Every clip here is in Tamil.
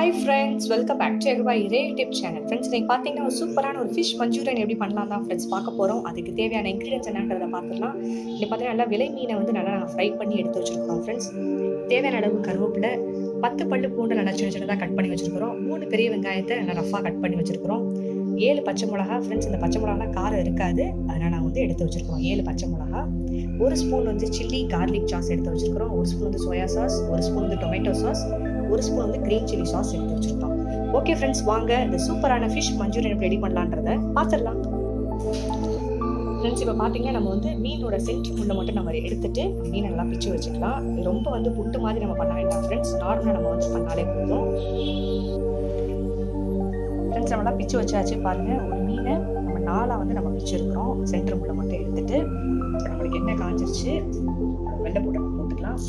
Hi friends, welcome back to Agruba YouTube channel. Friends, இன்னைக்கு பாத்தீங்கன்னா ஒரு சூப்பரான ஒரு fish manchurian எப்படி பண்ணலாம் தான் friends பார்க்க போறோம். அதுக்கு தேவையான ingredients என்னன்றத பார்த்துடலாம். இங்க பாத்தீங்கன்னா நல்லா விலை மீனை வந்து நல்லா ஃப்ரை பண்ணி எடுத்து வச்சிருக்கோம் friends. தேவையான அளவு கருவேப்பிலை, 10 பல்லு பூண்டு நல்லா சின்ன சின்னதா கட் பண்ணி வச்சிருக்கோம். 3 பெரிய வெங்காயத்தை நல்லா ரஃபா கட் பண்ணி வச்சிருக்கோம். 7 பச்சை மிளகாய் friends, இந்த பச்சை மிளகாய்லாம் காரம் இருக்காது. அதனால நான் வந்து எடுத்து வச்சிருக்கோம் 7 பச்சை மிளகாய். 1 ஸ்பூன் வந்து சில்லி கார்லிக் சாஸ் எடுத்து வச்சிருக்கோம். 1 ஸ்பூன் வந்து சோயா சாஸ், 1 ஸ்பூன் வந்து டொமேட்டோ சாஸ், 1 ஸ்பூன் வந்து கிரீன் சில்லி சாஸ் எடுத்து வச்சிருக்கோம். ஓகே ஃப்ரெண்ட்ஸ், வாங்க இந்த சூப்பரான ஃபிஷ் மஞ்சூரியன் ரெடி பண்ணலான்றத பார்த்துடலாம். ஃப்ரெண்ட்ஸ், இப்போ பார்த்தீங்கன்னா நம்ம வந்து மீனோட சென்டர் முள்ள மட்டும் நம்ம எடுத்துட்டு மீனை நல்லா பிச்சு வச்சுக்கலாம். ரொம்ப வந்து புட்டு மாதிரி நம்ம பண்ண வேண்டாம் ஃப்ரெண்ட்ஸ், நார்மலாக நம்ம வந்து பண்ணாலே போதும். ஃப்ரெண்ட்ஸ், நம்மளாம் பிச்சு வச்சாச்சு பாருங்க. ஒரு மீனை நம்ம 4 வந்து நம்ம பிச்சிருக்கிறோம். சென்டர் முள்ள மட்டும் எடுத்துட்டு இப்போ நம்மளுக்கு என்ன காஞ்சிருச்சு, வெள்ளை பூட்டை போட்டுக்கலாம்.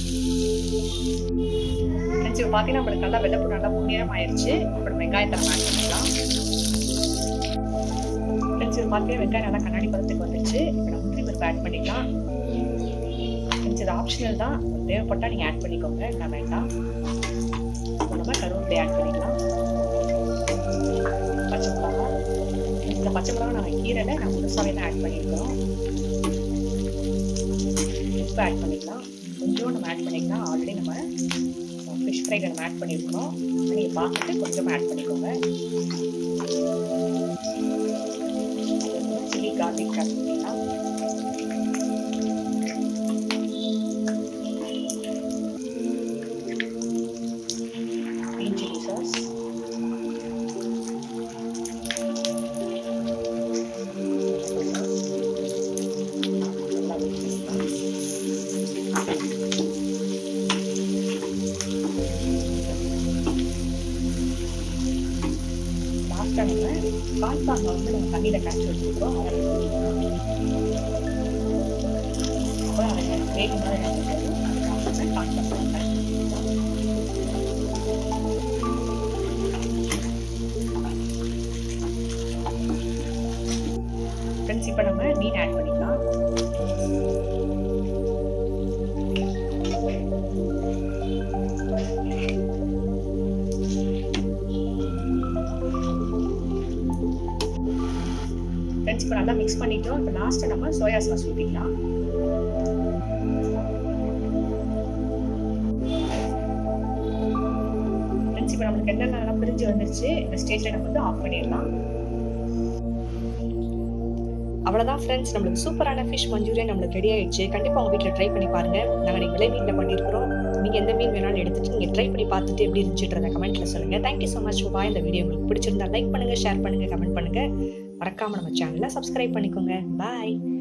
ஃப்ரெண்ட்ஸ், இப்போ பார்த்தீங்கன்னா நம்மளுக்கு நல்லா வெள்ளை பூண்டு நல்லா பொன்னிறம் ஆயிடுச்சு. அப்புறம் வெங்காயத்தை நம்ம ஆட் பண்ணிக்கலாம். ஃப்ரெண்ட்ஸ், இது பார்த்தீங்கன்னா வெங்காயம் நல்லா கண்ணாடி பதத்துக்கு வந்துச்சு. இப்போ நம்ம முந்திரி பருப்பு ஆட் பண்ணிக்கலாம். ஃப்ரெண்ட்ஸ், இது ஆப்ஷனல் தான், தேவைப்பட்டால் நீங்கள் ஆட் பண்ணிக்கோங்க, நான் வேண்டாம். நம்ம கருவேப்பிலை ஆட் பண்ணிக்கலாம். பச்சை மிளகாய், இந்த பச்சை மிளகாய் நம்ம கீரைல நான் முழுசாவே தான் ஆட் பண்ணியிருக்கிறோம். உப்பு ஆட் பண்ணிக்கலாம். கொஞ்சம் நம்ம ஆட் பண்ணிக்கலாம். ஆல்ரெடி நம்ம ஃபிஷ் ஃப்ரைல நம்ம ஆட் பண்ணியிருக்கிறோம். நீங்கள் பார்த்துட்டு கொஞ்சமாக ஆட் பண்ணிக்கோங்க. சில்லி கார்லிக் ஆட் பண்ணிக்கலாம். கிரீன் சில்லி சாஸ், கான்ஃபிளார் வந்து நம்ம தண்ணியில் கரைச்சி வச்சுருக்கோம். அப்புறம் அதை வேகும் போது கான்ஃபிளார் ஃப்ரெண்ட்ஸ், இப்போ நம்ம மீன் ஆட் பண்ணிக்கலாம். ஃப்ரெண்ட்ஸ், இப்போ நல்லா மிக்ஸ் பண்ணிட்டோம். இப்போ லாஸ்ட்டாக நம்ம சோயா சாஸ் ஊற்றிக்கலாம். ஃப்ரெண்ட்ஸ், இப்போ நம்மளுக்கு எண்ணெய் நல்லா பிரிஞ்சு வந்துருச்சு. இந்த ஸ்டேஜில் நம்ம வந்து ஆஃப் பண்ணிடலாம். அவ்வளோதான் ஃப்ரெண்ட்ஸ், நம்மளுக்கு சூப்பரான ஃபிஷ் மஞ்சூரியன் நம்மளுக்கு ரெடி ஆயிடுச்சு. கண்டிப்பாக உங்கள் வீட்டில் ட்ரை பண்ணி பாருங்கள். நாங்கள் விலை மீனில் பண்ணியிருக்கிறோம். நீங்கள் எந்த மீன் வேணாலும் எடுத்துட்டு நீங்கள் ட்ரை பண்ணி பார்த்துட்டு எப்படி இருந்துச்சுன்றதை கமெண்ட்டில் சொல்லுங்கள். தேங்க்யூ ஸோ மச் ஃபார் இந்த வீடியோ. உங்களுக்கு பிடிச்சிருந்தா லைக் பண்ணுங்கள், ஷேர் பண்ணுங்கள், கமெண்ட் பண்ணுங்கள். மறக்காமல் நம்ம சேனலை சப்ஸ்கிரைப் பண்ணிக்கோங்க. பாய்.